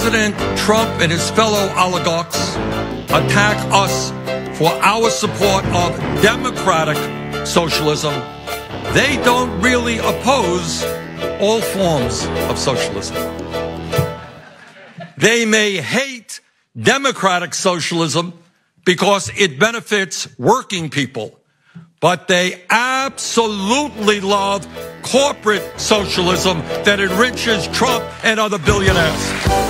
President Trump and his fellow oligarchs attack us for our support of democratic socialism, they don't really oppose all forms of socialism. They may hate democratic socialism because it benefits working people, but they absolutely love corporate socialism that enriches Trump and other billionaires.